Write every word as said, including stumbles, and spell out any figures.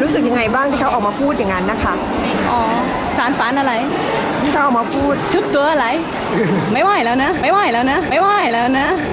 รู้สึกยังไงบ้างที่เขาออกมาพูดอย่างนั้นนะคะอ๋อสารฝันอะไรที่เขาออกมาพูดชุบตัวอะไรไม่ไหวแล้วนะไม่ไหวแล้วนะไม่ไหวแล้วนะ